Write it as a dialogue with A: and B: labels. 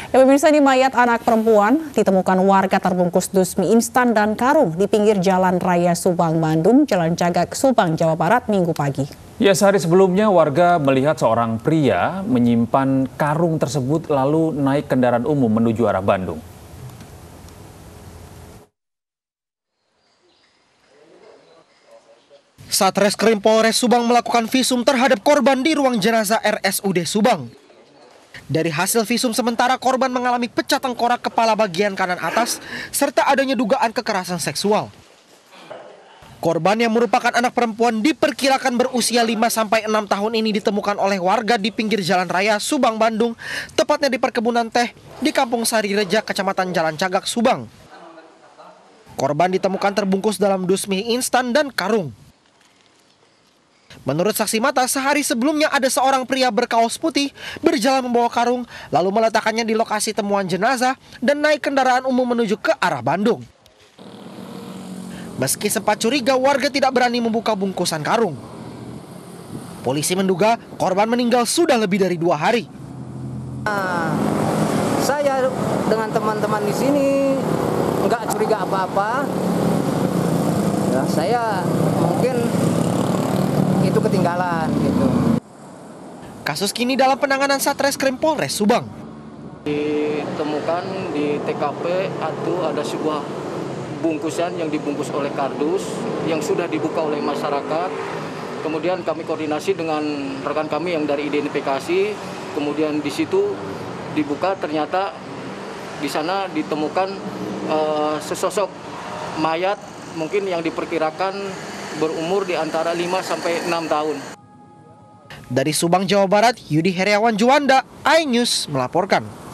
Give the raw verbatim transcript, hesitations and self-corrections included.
A: Ya pemirsa, ini mayat anak perempuan ditemukan warga terbungkus dus mie instan dan karung di pinggir Jalan Raya Subang, Bandung, Jalan Cagak, Subang, Jawa Barat, Minggu pagi.
B: Ya, sehari sebelumnya warga melihat seorang pria menyimpan karung tersebut lalu naik kendaraan umum menuju arah Bandung.
C: Satreskrim Polres Subang melakukan visum terhadap korban di ruang jenazah R S U D Subang. Dari hasil visum sementara, korban mengalami pecah tengkorak kepala bagian kanan atas serta adanya dugaan kekerasan seksual. Korban yang merupakan anak perempuan diperkirakan berusia lima sampai enam tahun ini ditemukan oleh warga di pinggir Jalan Raya Subang, Bandung, tepatnya di perkebunan teh di Kampung Sari Reja, Kecamatan Jalan Cagak, Subang. Korban ditemukan terbungkus dalam dus mie instan dan karung. Menurut saksi mata, sehari sebelumnya ada seorang pria berkaos putih berjalan membawa karung, lalu meletakkannya di lokasi temuan jenazah dan naik kendaraan umum menuju ke arah Bandung. Meski sempat curiga, warga tidak berani membuka bungkusan karung. Polisi menduga korban meninggal sudah lebih dari dua hari.
D: Nah, saya dengan teman-teman di sini nggak curiga apa-apa. Ya, saya mungkin itu ketinggalan gitu.
C: Kasus kini dalam penanganan Satreskrim Polres Subang.
E: Ditemukan di T K P atau ada sebuah bungkusan yang dibungkus oleh kardus yang sudah dibuka oleh masyarakat. Kemudian kami koordinasi dengan rekan kami yang dari identifikasi. Kemudian di situ dibuka, ternyata di sana ditemukan uh, sesosok mayat mungkin yang diperkirakan berumur di antara lima sampai enam tahun.
C: Dari Subang, Jawa Barat, Yudi Heriawan Juanda, iNews melaporkan.